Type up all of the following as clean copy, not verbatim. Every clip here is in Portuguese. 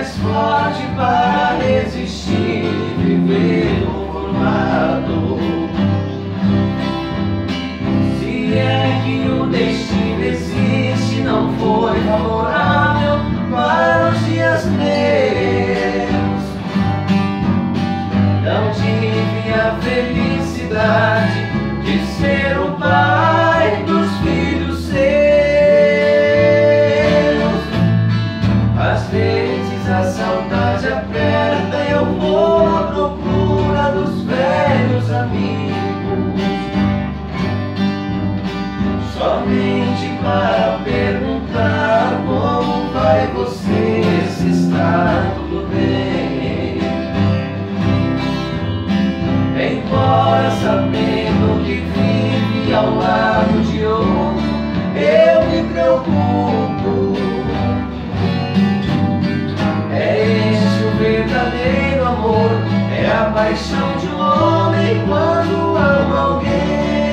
mais forte para resistir e viver um formado. Se é que o destino existe, não foi favorável para os dias meus. Não tive a felicidade de ser o pai dos filhos seus. Às vezes a saudade aperta e eu vou à procura dos velhos amigos, somente para perguntar como vai você, se está tudo bem. Embora sabendo que vive ao lado de outro, eu me preocupo. É este o verdadeiro amor, é a paixão de um homem quando ama alguém.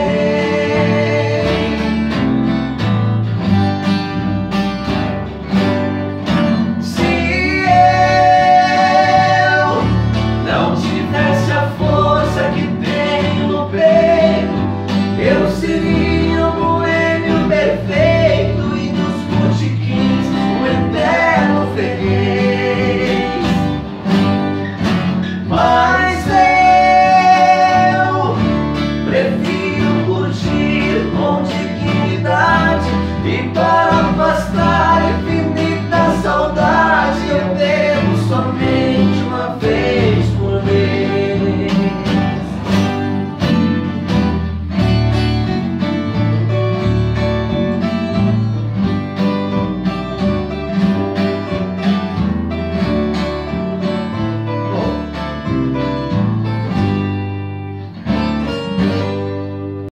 Se eu não tivesse a força que tenho no peito, eu seria um boêmio perfeito e dos botiquins um eterno freguês. Mas eu prefiro curtir com dignidade e paz.